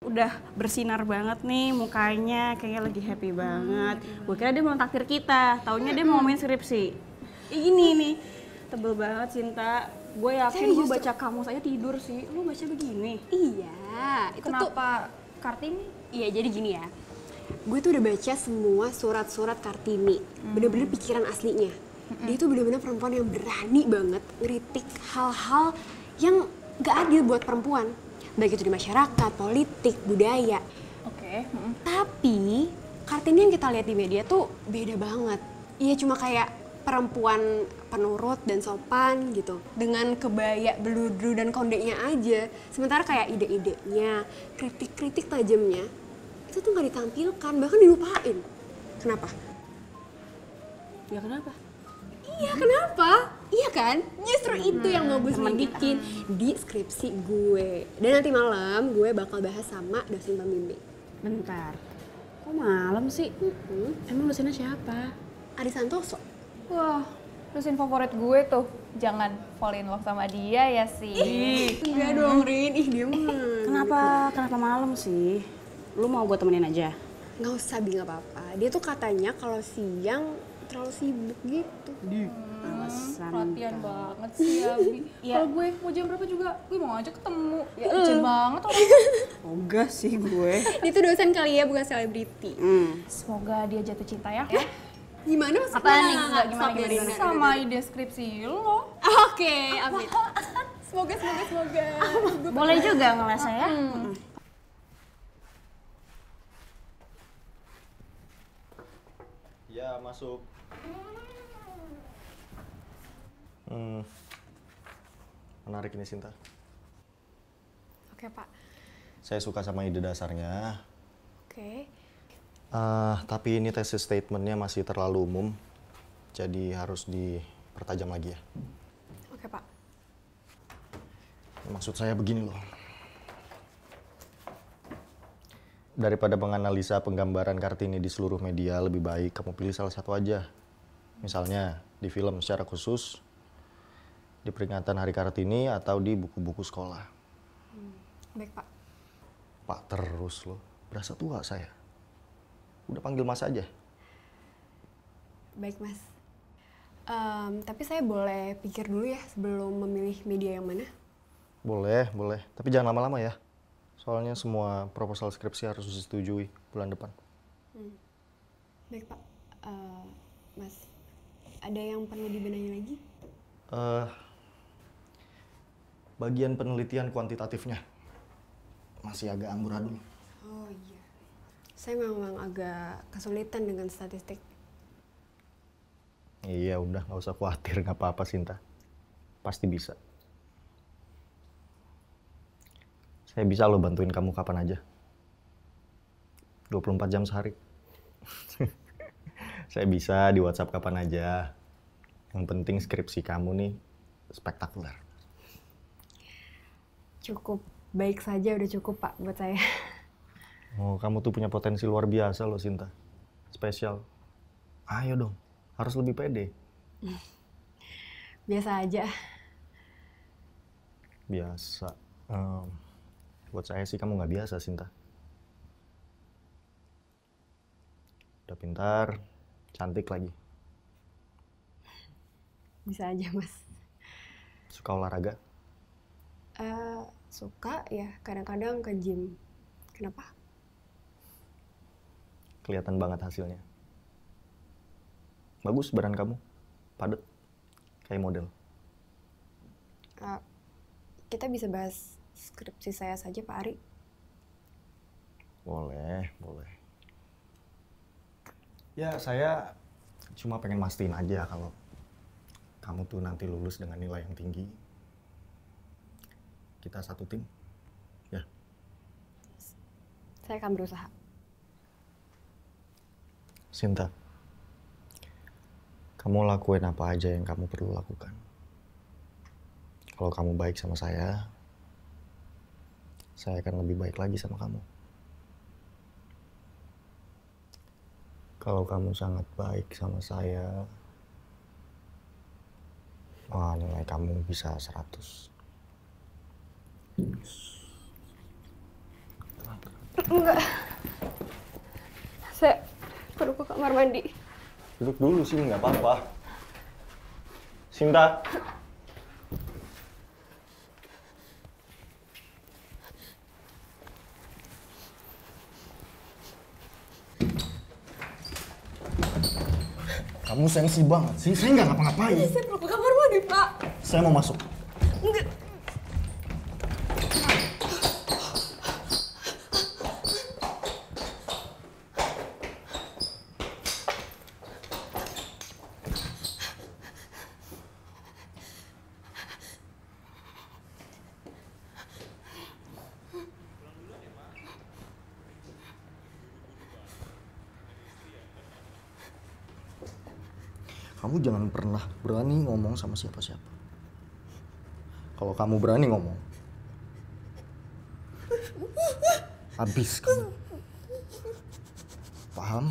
udah bersinar banget nih mukanya, kayaknya lagi happy banget. Gue kira dia mau takdir kita, taunya dia mau ngomongin skripsi. Ini nih, tebel banget Cinta. Gue yakin gue baca kamus aja tidur sih. Lu baca begini? Iya, itu Kenapa Kartini? Iya, jadi gini ya. Gue tuh udah baca semua surat-surat Kartini. Bener-bener pikiran aslinya. Dia tuh bener-bener perempuan yang berani banget ngeritik hal-hal yang gak adil buat perempuan. Baik itu di masyarakat, politik, budaya. Oke. Tapi Kartini yang kita lihat di media tuh beda banget. Iya cuma kayak perempuan penurut dan sopan gitu. Dengan kebaya, beludru dan kondeknya aja. Sementara kayak ide-idenya, kritik-kritik tajamnya itu tuh gak ditampilkan, bahkan dilupain. Kenapa? Ya kenapa? Iya kenapa? Iya kan? Justru itu yang mau gue selidikin di skripsi gue. Dan nanti malam gue bakal bahas sama dosen pembimbing. Bentar. Kok malam sih? Emang dosennya siapa? Ari Santoso. Wah, dosen favorit gue tuh. Jangan fall in love sama dia ya sih. Enggak dong Rin, ih dia mah. Kenapa malam sih? Lu mau gue temenin aja? Nggak usah Bi, nggak apa-apa. Dia tuh katanya kalau siang terlalu sibuk gitu. Alasan. Perhatian banget sih Abi. Kalau gue mau jam berapa juga, gue mau aja ketemu. Ya licin banget orang. Ogah sih gue. Dia tuh dosen kali ya, bukan selebriti. Semoga dia jatuh cinta ya. Gimana maksudnya? Apa nih? Nggak, Gimana? Sama ide skripsi lo. Oke, amin. Semoga. Boleh juga ngelesnya ya? Ya, masuk. Menarik ini Sinta. Oke Pak. Saya suka sama ide dasarnya. Oke. Tapi ini thesis statementnya masih terlalu umum. Jadi harus dipertajam lagi ya. Oke Pak. Maksud saya begini loh. Daripada menganalisa penggambaran Kartini di seluruh media, lebih baik kamu pilih salah satu aja. Misalnya di film secara khusus, di peringatan Hari Kartini, atau di buku-buku sekolah. Baik Pak. Pak terus loh, berasa tua saya. Udah panggil Mas aja. Baik Mas. Tapi saya boleh pikir dulu ya sebelum memilih media yang mana? Boleh. Tapi jangan lama-lama ya. Soalnya semua proposal skripsi harus disetujui bulan depan. Baik Pak. Mas, ada yang perlu dibenahi lagi? Bagian penelitian kuantitatifnya masih agak amburadul. Oh iya. Saya memang agak kesulitan dengan statistik. Iya udah, nggak usah khawatir, nggak apa-apa Sinta. Pasti bisa. Saya bisa loh bantuin kamu kapan aja. 24 jam sehari. Saya bisa di WhatsApp kapan aja. Yang penting skripsi kamu nih spektakuler. Cukup baik saja udah cukup Pak buat saya. Oh, kamu tuh punya potensi luar biasa loh Sinta. Spesial. Ayo dong, harus lebih pede. Biasa aja. Biasa. Buat saya sih kamu nggak biasa, Sinta. Udah pintar, cantik lagi. Bisa aja Mas. Suka olahraga? Suka ya, kadang-kadang ke gym. Kenapa? Kelihatan banget hasilnya. Bagus badan kamu, padat, kayak model. Kita bisa bahas skripsi saya saja Pak Ari. Boleh. Ya, saya cuma pengen mastiin aja kalau kamu tuh nanti lulus dengan nilai yang tinggi. Kita satu tim, ya. Saya akan berusaha. Sinta, kamu lakuin apa aja yang kamu perlu lakukan. Kalau kamu baik sama saya akan lebih baik lagi sama kamu. Kalau kamu sangat baik sama saya, nilai kamu bisa 100. Enggak. Saya perlu ke kamar mandi. Duduk dulu sih, nggak apa-apa. Sinta. Kamu sensi banget sih, saya nggak ngapa-ngapain. Saya perlu ke kamar mandi, Pak. Saya mau masuk. Enggak. Kamu jangan pernah berani ngomong sama siapa-siapa. Kalau kamu berani ngomong, habis kamu. Paham?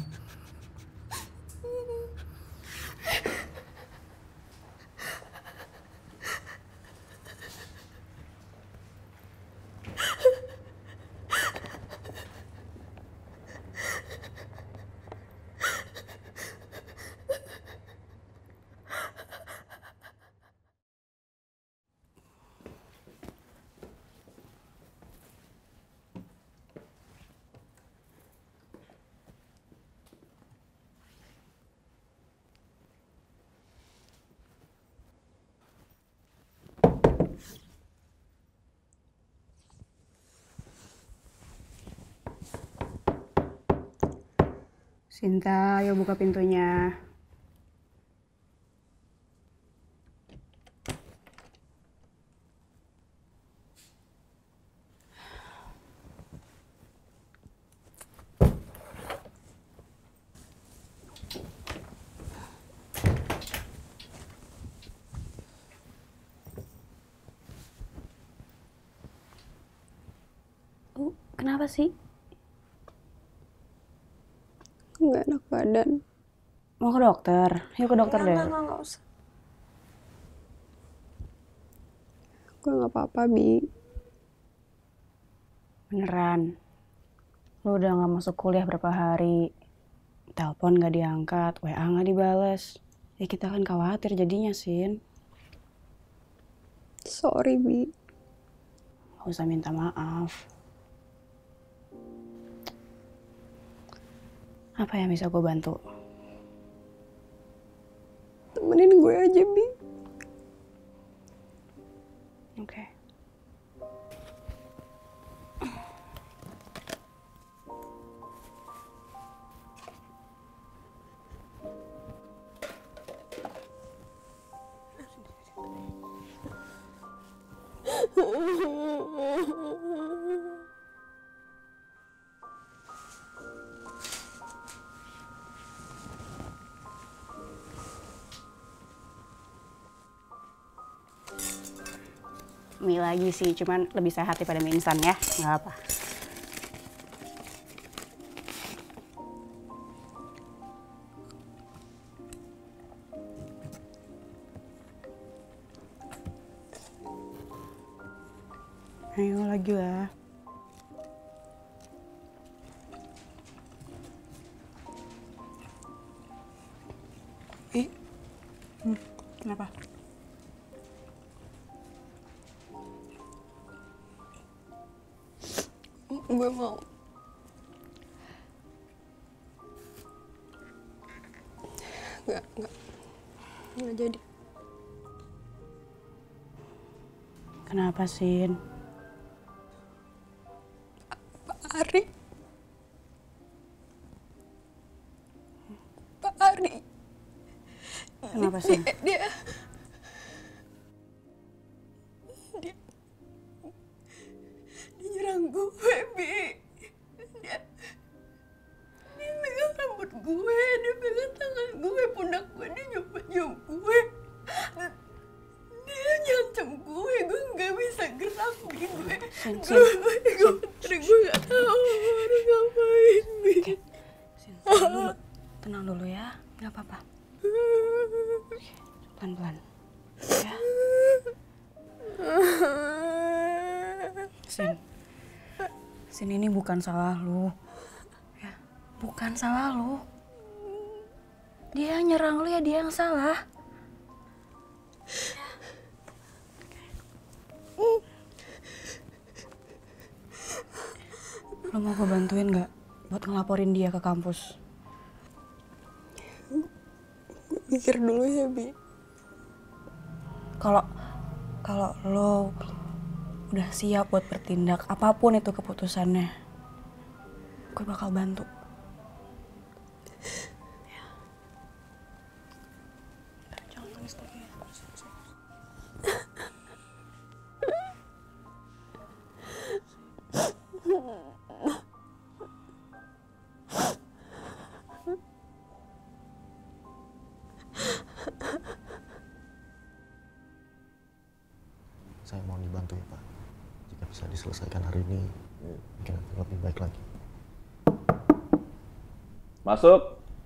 Sinta, ayo buka pintunya. Kenapa sih? Nggak enak badan. Mau ke dokter? Yuk ke dokter deh. Nggak usah. Gue nggak apa-apa, Bi. Beneran. Lu udah gak masuk kuliah berapa hari. Telepon gak diangkat, WA gak dibales. Ya kita kan khawatir jadinya, Sin. Sorry, Bi. Gak usah minta maaf. Apa yang bisa gue bantu? Temenin gue aja, Bi. Oke. Mie lagi sih, cuman lebih sehat daripada mie instan ya, nggak apa. Ayo lagi lah. Kenapa? Gue mau. Nggak jadi. Kenapa, Sin? Pak Ari. Pak Ari. Kenapa, Sin? Dia nyerang gue, Bi. Dia megang rambut gue, dia pegang tangan gue, pundak gue, dia nyoba gue. Dia nyancem gue nggak bisa gerak, Bi. Gue nggak tahu harus ngapain, Bi. Sin, tenang dulu ya, nggak apa-apa. Pelan-pelan, ya. Sin, ini bukan salah lu. Ya, bukan salah lu. Dia yang nyerang lu ya, dia yang salah. Lu mau gue bantuin nggak buat ngelaporin dia ke kampus? Mikir dulu ya, Bi. Kalau lo udah siap buat bertindak, apapun itu keputusannya, gue bakal bantu. Jangan nangis lagi ya. Saya mau dibantu ya Pak. Jika bisa diselesaikan hari ini, mungkin akan lebih baik lagi. Masuk.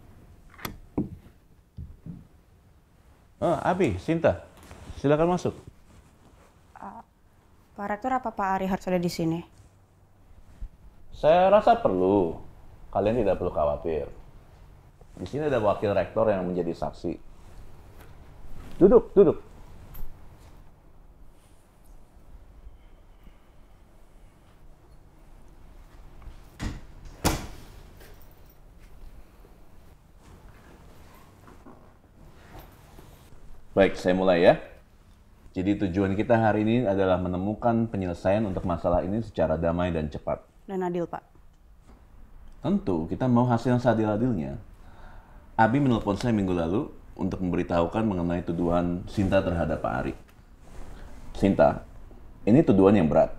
Oh, Abi, Sinta. Silakan masuk. Pak Rektor, apa Pak Ari harus ada di sini? Saya rasa perlu. Kalian tidak perlu khawatir. Di sini ada wakil rektor yang menjadi saksi. Duduk, duduk. Baik, saya mulai ya. Jadi tujuan kita hari ini adalah menemukan penyelesaian untuk masalah ini secara damai dan cepat. Dan adil, Pak. Tentu, kita mau hasil yang seadil-adilnya. Abi menelpon saya minggu lalu untuk memberitahukan mengenai tuduhan Sinta terhadap Pak Ari. Sinta, ini tuduhan yang berat.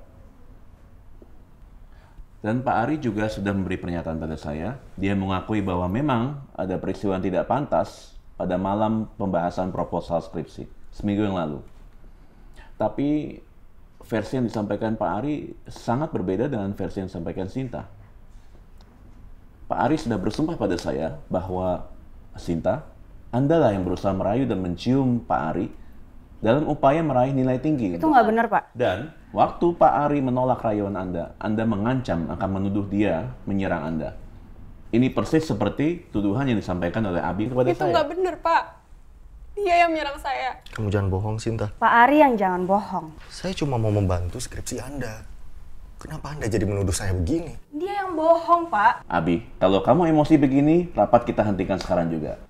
Dan Pak Ari juga sudah memberi pernyataan pada saya. Dia mengakui bahwa memang ada peristiwa yang tidak pantas pada malam pembahasan proposal skripsi seminggu yang lalu. Tapi versi yang disampaikan Pak Ari sangat berbeda dengan versi yang disampaikan Sinta. Pak Ari sudah bersumpah pada saya bahwa Sinta, Anda lah yang berusaha merayu dan mencium Pak Ari dalam upaya meraih nilai tinggi. Itu nggak benar, Pak. Dan waktu Pak Ari menolak rayuan Anda mengancam akan menuduh dia menyerang Anda. Ini persis seperti tuduhan yang disampaikan oleh Abi kepada Itu saya. nggak bener, Pak. Dia yang menyerang saya. Kamu jangan bohong, Sinta. Pak Ari yang jangan bohong. Saya cuma mau membantu skripsi Anda. Kenapa Anda jadi menuduh saya begini? Dia yang bohong, Pak. Abi, kalau kamu emosi begini, rapat kita hentikan sekarang juga.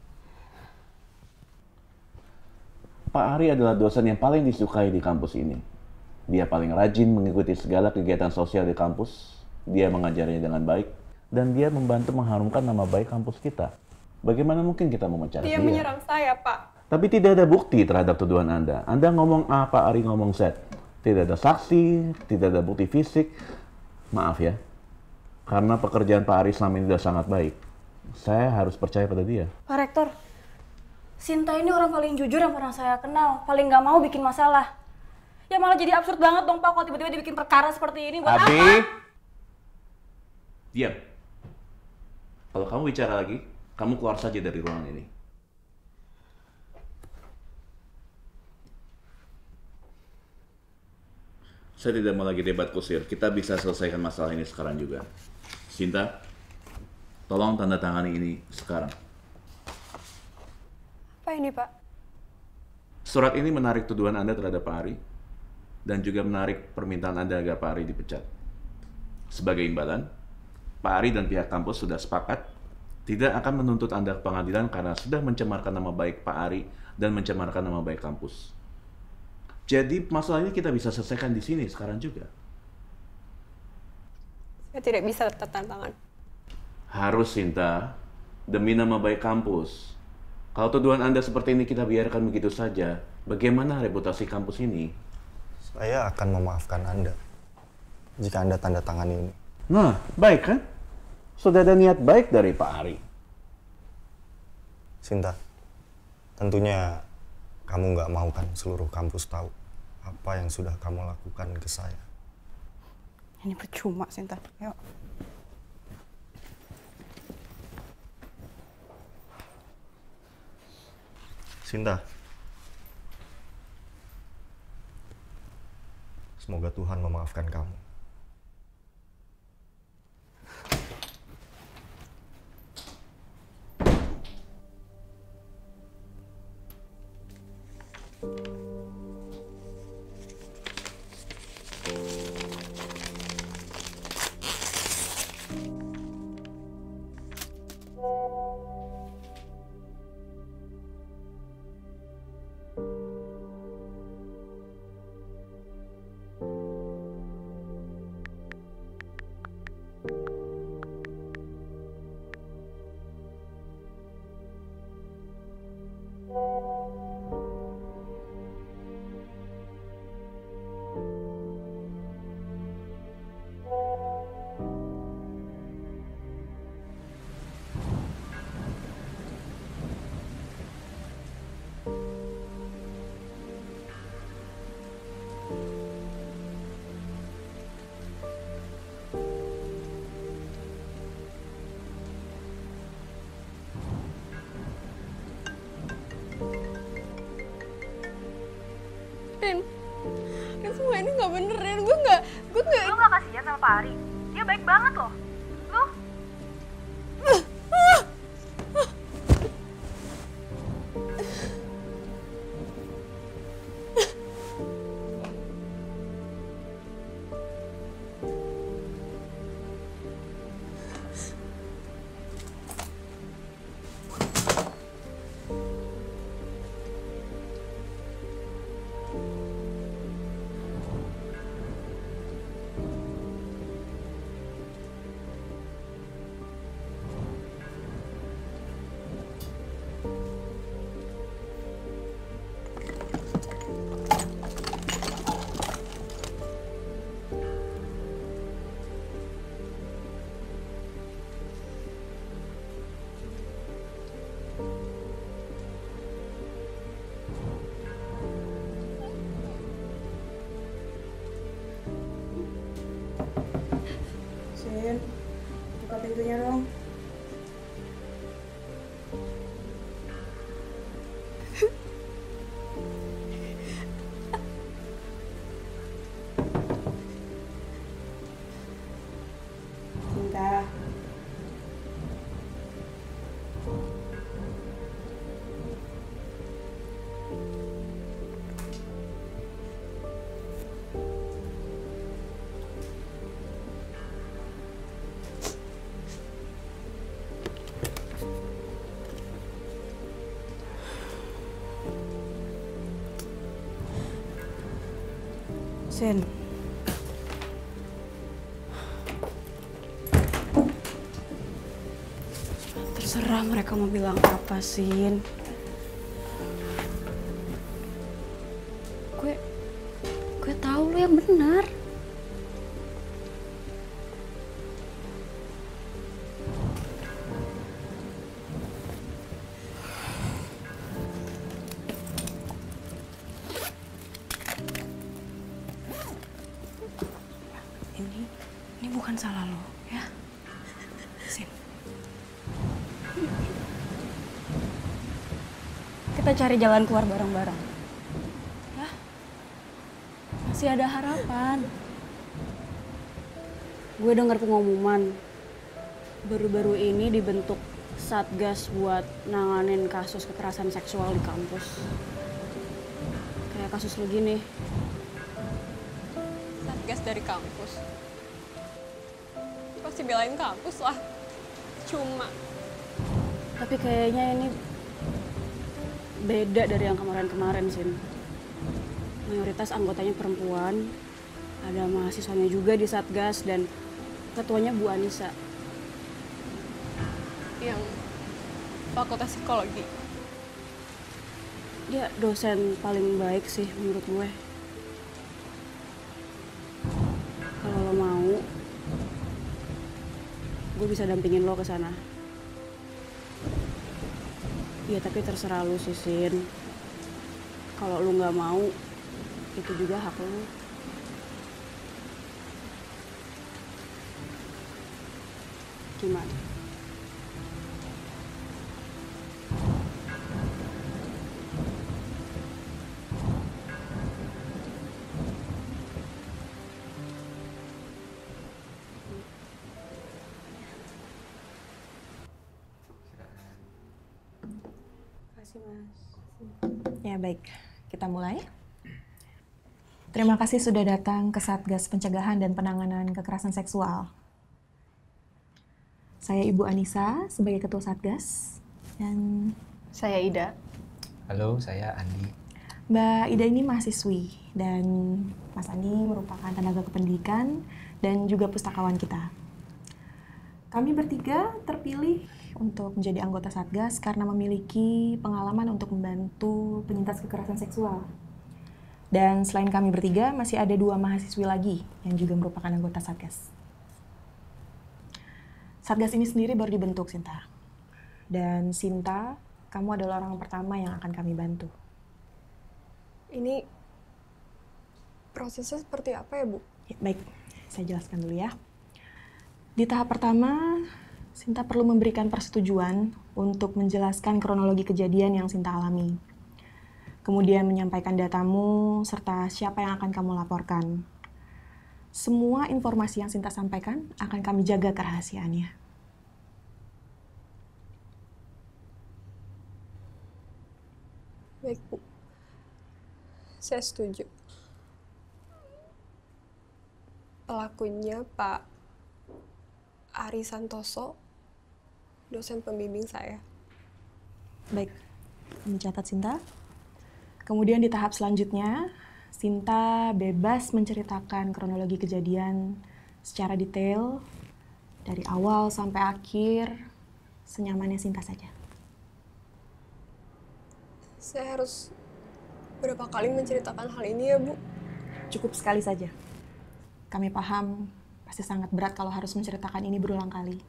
Pak Ari adalah dosen yang paling disukai di kampus ini. Dia paling rajin mengikuti segala kegiatan sosial di kampus. Dia mengajarnya dengan baik. Dan dia membantu mengharumkan nama baik kampus kita. Bagaimana mungkin kita memecat dia? Dia menyerang saya, Pak. Tapi tidak ada bukti terhadap tuduhan Anda. Anda ngomong A, Pak Ari ngomong Z. Tidak ada saksi, tidak ada bukti fisik. Maaf ya. Karena pekerjaan Pak Ari selama ini sudah sangat baik. Saya harus percaya pada dia. Pak Rektor, Sinta ini orang paling jujur yang pernah saya kenal. Paling nggak mau bikin masalah. Ya malah jadi absurd banget dong, Pak, kalau tiba-tiba dibikin perkara seperti ini. Buat Abi, apa? diam. Kalau kamu bicara lagi, kamu keluar saja dari ruangan ini. Saya tidak mau lagi debat kusir. Kita bisa selesaikan masalah ini sekarang juga. Sinta, tolong tanda tangani ini sekarang. Apa ini, Pak? Surat ini menarik tuduhan Anda terhadap Pak Ari dan juga menarik permintaan Anda agar Pak Ari dipecat. Sebagai imbalan, Pak Ari dan pihak kampus sudah sepakat tidak akan menuntut Anda ke pengadilan karena sudah mencemarkan nama baik Pak Ari dan mencemarkan nama baik kampus. Jadi masalah ini kita bisa selesaikan di sini sekarang juga. Saya tidak bisa tertantang tangan. Harus, Sinta, demi nama baik kampus. Kalau tuduhan Anda seperti ini kita biarkan begitu saja, bagaimana reputasi kampus ini? Saya akan memaafkan Anda jika Anda tanda tangani ini. Nah, baik kan? Sudah ada niat baik dari Pak Ari. Sinta, tentunya kamu nggak mau kan seluruh kampus tahu apa yang sudah kamu lakukan ke saya. Ini percuma, Sinta. Yuk. Sinta, semoga Tuhan memaafkan kamu. Rin, semua ini nggak bener, Rin. Gue nggak. Lu gak kasihan sama Pak Ari? Dia baik banget loh. Lu? Sin, buka pintunya dong. Cinta. Sin. Terserah mereka mau bilang apa, Sin. Gue tahu lo yang benar. Ini bukan salah lo, ya. Sin. Kita cari jalan keluar bareng-bareng. Ya. Masih ada harapan. Gue dengar pengumuman baru-baru ini dibentuk Satgas buat nanganin kasus kekerasan seksual di kampus. Kayak kasus lo gini. Satgas dari kampus. Pasti belain kampus lah. Cuma. Tapi kayaknya ini beda dari yang kemarin-kemarin, Sin. Mayoritas anggotanya perempuan, ada mahasiswanya juga di Satgas, dan ketuanya Bu Anissa. Yang fakultas psikologi. Dia dosen paling baik sih menurut gue. Kalau lo mau, gue bisa dampingin lo ke sana. Ya tapi terserah lo sih, Sin. Kalau lo nggak mau, itu juga hak lo. Gimana? Terima kasih, Mas. Ya baik. Kita mulai. Terima kasih sudah datang ke Satgas Pencegahan dan Penanganan Kekerasan Seksual. Saya Ibu Anissa sebagai Ketua Satgas, dan Saya Ida. Halo, saya Andi. Mbak Ida ini mahasiswi, dan Mas Andi merupakan tenaga kependidikan dan juga pustakawan kita. Kami bertiga terpilih untuk menjadi anggota Satgas karena memiliki pengalaman untuk membantu penyintas kekerasan seksual. Dan selain kami bertiga, masih ada 2 mahasiswi lagi yang juga merupakan anggota Satgas. Satgas ini sendiri baru dibentuk, Sinta. Dan Sinta, kamu adalah orang pertama yang akan kami bantu. Ini prosesnya seperti apa ya, Bu? Ya, baik, saya jelaskan dulu ya. Di tahap pertama, Sinta perlu memberikan persetujuan untuk menjelaskan kronologi kejadian yang Sinta alami. Kemudian menyampaikan datamu, serta siapa yang akan kamu laporkan. Semua informasi yang Sinta sampaikan akan kami jaga kerahasiaannya. Baik, Bu. Saya setuju. Pelakunya Pak Ari Santoso, dosen pembimbing saya. Baik, kami catat Sinta. Kemudian di tahap selanjutnya, Sinta bebas menceritakan kronologi kejadian secara detail, dari awal sampai akhir, senyamannya Sinta saja. Saya harus berapa kali menceritakan hal ini ya, Bu? Cukup sekali saja. Kami paham pasti sangat berat kalau harus menceritakan ini berulang kali.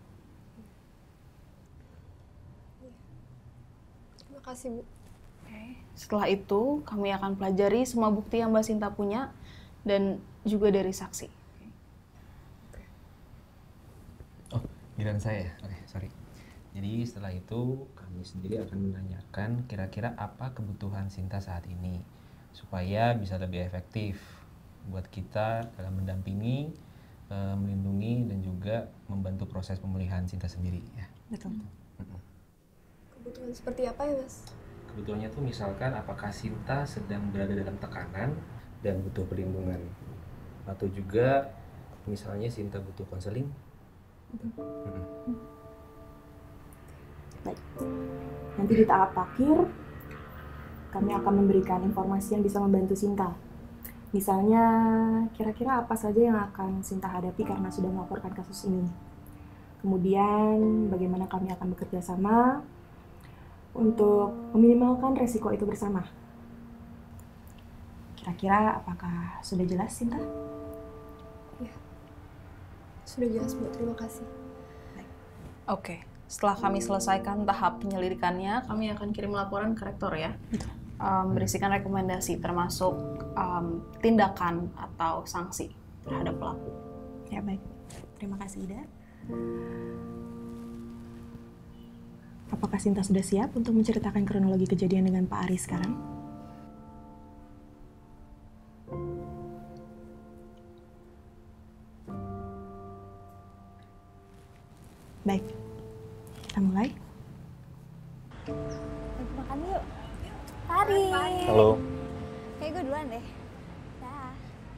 Terima kasih, Bu. Setelah itu, kami akan pelajari semua bukti yang Mbak Sinta punya dan juga dari saksi. Oh, giliran saya. Oke, sorry. Jadi setelah itu kami sendiri akan menanyakan kira-kira apa kebutuhan Sinta saat ini supaya bisa lebih efektif buat kita dalam mendampingi, melindungi dan juga membantu proses pemulihan Sinta sendiri ya. Betul. Kebutuhan seperti apa ya, Mas? Kebutuhannya tuh misalkan apakah Sinta sedang berada dalam tekanan dan butuh perlindungan, atau juga misalnya Sinta butuh konseling. Baik. Nanti di tahap akhir, kami akan memberikan informasi yang bisa membantu Sinta. Misalnya, kira-kira apa saja yang akan Sinta hadapi karena sudah melaporkan kasus ini. Kemudian, bagaimana kami akan bekerja sama untuk meminimalkan resiko itu bersama. Kira-kira apakah sudah jelas, Sinta? Ya, sudah jelas, Bu. Terima kasih. Oke, setelah kami selesaikan tahap penyelidikannya, kami akan kirim laporan ke rektor ya. Berisikan rekomendasi termasuk tindakan atau sanksi terhadap pelaku. Ya, baik. Terima kasih, Ida. Apakah Sinta sudah siap untuk menceritakan kronologi kejadian dengan Pak Ari sekarang? Baik, kita mulai. Lagi makan yuk. Hari. Halo. Kayak gue duluan deh. Dah.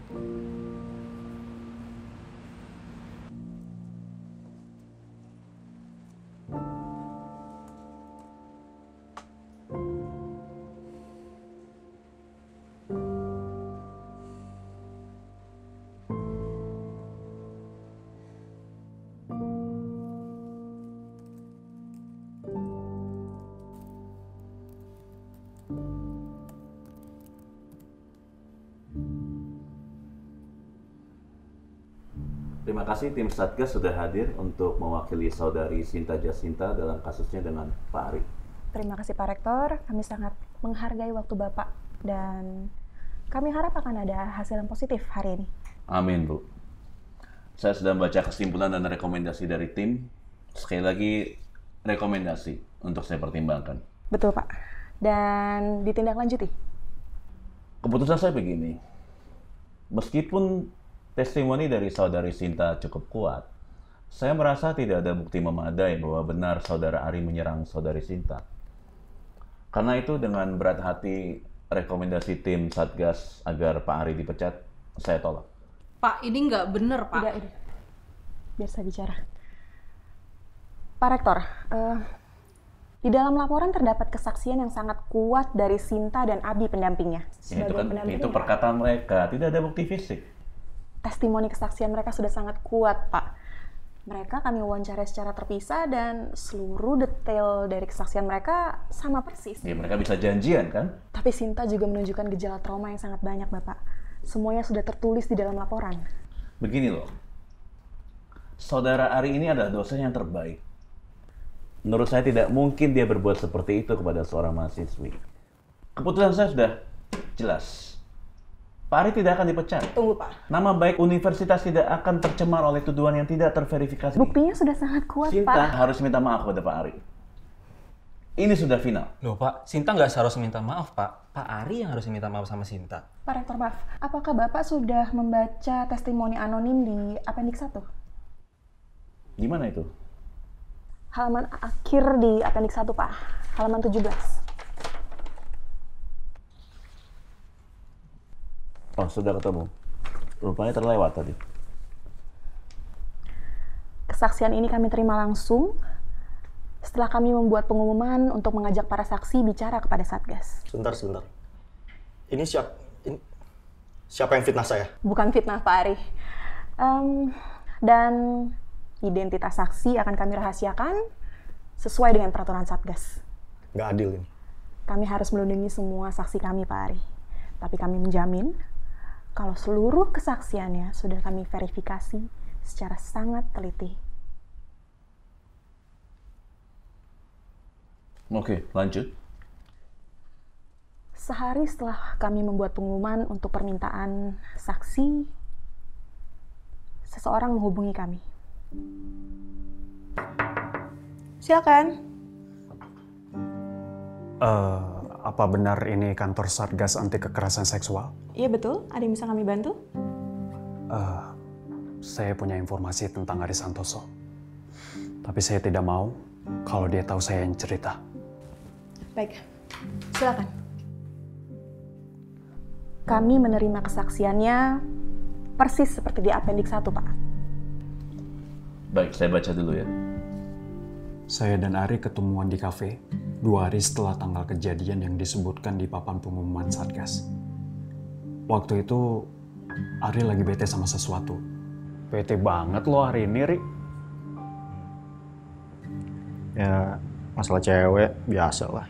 Terima kasih tim Satgas sudah hadir untuk mewakili saudari Sinta Jacinta dalam kasusnya dengan Pak Ari. Terima kasih Pak Rektor, kami sangat menghargai waktu Bapak dan kami harap akan ada hasil yang positif hari ini. Amin, Bu. Saya sudah membaca kesimpulan dan rekomendasi dari tim. Sekali lagi, rekomendasi untuk saya pertimbangkan. Betul Pak, dan ditindaklanjuti. Keputusan saya begini, meskipun testimoni dari saudari Sinta cukup kuat, saya merasa tidak ada bukti memadai bahwa benar saudara Ari menyerang saudari Sinta. Karena itu dengan berat hati rekomendasi tim Satgas agar Pak Ari dipecat, saya tolak. Pak, ini nggak bener, Pak. Udah. Biar saya bicara. Pak Rektor, di dalam laporan terdapat kesaksian yang sangat kuat dari Sinta dan Abi pendampingnya. Itu perkataan mereka, tidak ada bukti fisik. Testimoni kesaksian mereka sudah sangat kuat, Pak. Mereka kami wawancarai secara terpisah dan seluruh detail dari kesaksian mereka sama persis. Ya, mereka bisa janjian kan? Tapi Sinta juga menunjukkan gejala trauma yang sangat banyak, Bapak. Semuanya sudah tertulis di dalam laporan. Begini loh, saudara Ari ini adalah dosen yang terbaik. Menurut saya tidak mungkin dia berbuat seperti itu kepada seorang mahasiswi. Keputusan saya sudah jelas. Pak Ari tidak akan dipecat. Tunggu, Pak. Nama baik universitas tidak akan tercemar oleh tuduhan yang tidak terverifikasi. Buktinya sudah sangat kuat, Sinta Pak. harus minta maaf kepada Pak Ari. Ini sudah final. Loh Pak, Sinta nggak seharusnya minta maaf Pak. Pak Ari yang harus minta maaf sama Sinta. Pak Rektor, maaf. Apakah Bapak sudah membaca testimoni anonim di Appendix 1? Gimana itu? Halaman akhir di Appendix 1, Pak. Halaman 17. Oh, sudah ketemu. Rupanya terlewat tadi. Kesaksian ini kami terima langsung setelah kami membuat pengumuman untuk mengajak para saksi bicara kepada Satgas. Sebentar. Ini siapa yang fitnah saya? Bukan fitnah, Pak Ari. Dan identitas saksi akan kami rahasiakan sesuai dengan peraturan Satgas. Nggak adil ini. Kami harus melindungi semua saksi kami, Pak Ari. Tapi kami menjamin kalau seluruh kesaksiannya sudah kami verifikasi secara sangat teliti. Oke, lanjut. Sehari setelah kami membuat pengumuman untuk permintaan saksi, seseorang menghubungi kami. Silakan. Apa benar ini kantor Satgas Anti Kekerasan Seksual? Iya betul, ada yang bisa kami bantu? Saya punya informasi tentang Ari Santoso. Tapi saya tidak mau kalau dia tahu saya yang cerita. Baik, silakan. Kami menerima kesaksiannya persis seperti di Appendix 1, Pak. Baik, saya baca dulu ya. Saya dan Ari ketemuan di kafe 2 hari setelah tanggal kejadian yang disebutkan di papan pengumuman Satgas. Waktu itu Ari lagi bete sama sesuatu. Bete banget lo hari ini, Ri. Ya, masalah cewek biasa lah.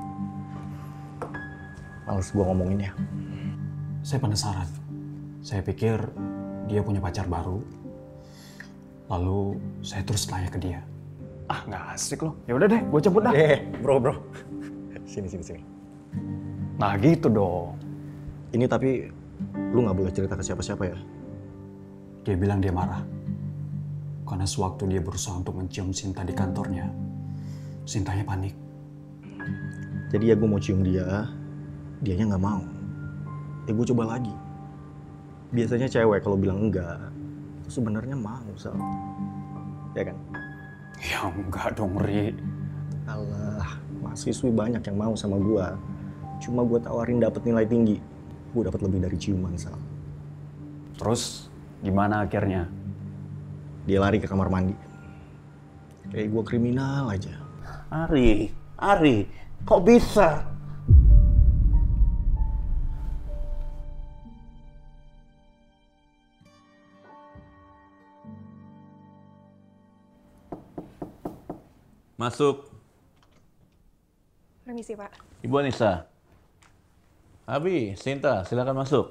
Males gua ngomongin ya. Saya penasaran. Saya pikir dia punya pacar baru. Lalu saya terus tanya ke dia. Ah, nggak asik loh. Ya udah deh, gue cabut dah. Bro. Sini. Nah gitu dong. Ini tapi lu nggak boleh cerita ke siapa-siapa ya. Dia bilang dia marah. Karena sewaktu dia berusaha untuk mencium Sinta di kantornya, Sintanya panik. Jadi ya gue mau cium dia, dianya nggak mau. Ya gue coba lagi. Biasanya cewek kalau bilang enggak, itu sebenarnya mau, Sal. Ya kan? Ya enggak dong, Ri. Alah, mahasiswi banyak yang mau sama gue. Cuma gue tawarin dapat nilai tinggi. Gue dapat lebih dari ciuman, Sal. Terus gimana akhirnya? Dia lari ke kamar mandi. Kayak gue kriminal aja. Ari, kok bisa? Masuk. Permisi, Pak. Ibu Anissa. Abi, Sinta, silakan masuk.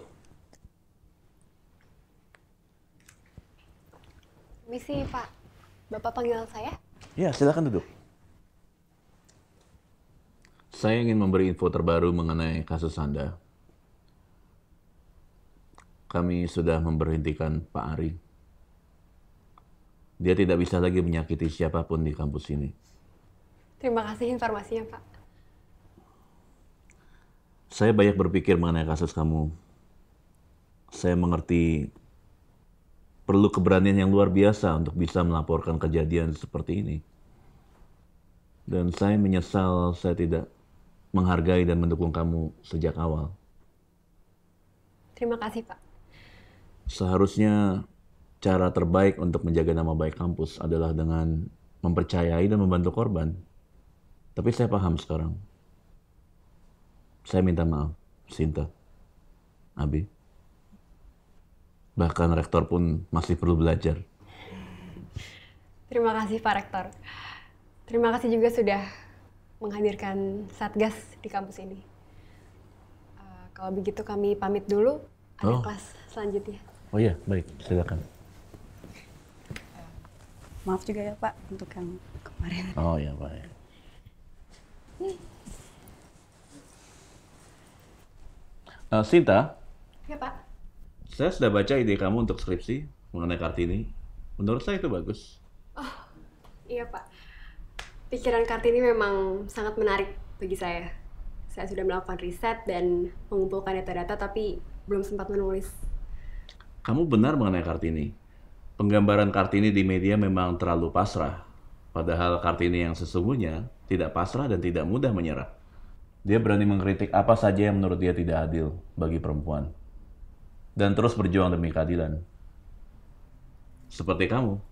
Misi, Pak. Bapak panggil saya? Ya, silakan duduk. Saya ingin memberi info terbaru mengenai kasus Anda. Kami sudah memberhentikan Pak Ari. Dia tidak bisa lagi menyakiti siapapun di kampus ini. Terima kasih informasinya, Pak. Saya banyak berpikir mengenai kasus kamu. Saya mengerti perlu keberanian yang luar biasa untuk bisa melaporkan kejadian seperti ini. Dan saya menyesal saya tidak menghargai dan mendukung kamu sejak awal. Terima kasih, Pak. Seharusnya cara terbaik untuk menjaga nama baik kampus adalah dengan mempercayai dan membantu korban. Tapi saya paham sekarang. Saya minta maaf, Sinta, Abi. Bahkan rektor pun masih perlu belajar. Terima kasih, Pak Rektor. Terima kasih juga sudah menghadirkan Satgas di kampus ini. Kalau begitu kami pamit dulu. Ada kelas selanjutnya. Oh iya, baik. Silakan. Maaf juga ya Pak untuk yang kemarin. Oh ya, baik. Sinta, Ya, Pak. saya sudah baca ide kamu untuk skripsi mengenai Kartini. Menurut saya itu bagus. Iya, Pak. Pikiran Kartini memang sangat menarik bagi saya. Saya sudah melakukan riset dan mengumpulkan data-data, tapi belum sempat menulis. Kamu benar mengenai Kartini. Penggambaran Kartini di media memang terlalu pasrah. Padahal Kartini yang sesungguhnya tidak pasrah dan tidak mudah menyerah. Dia berani mengkritik apa saja yang menurut dia tidak adil bagi perempuan. Dan terus berjuang demi keadilan. Seperti kamu.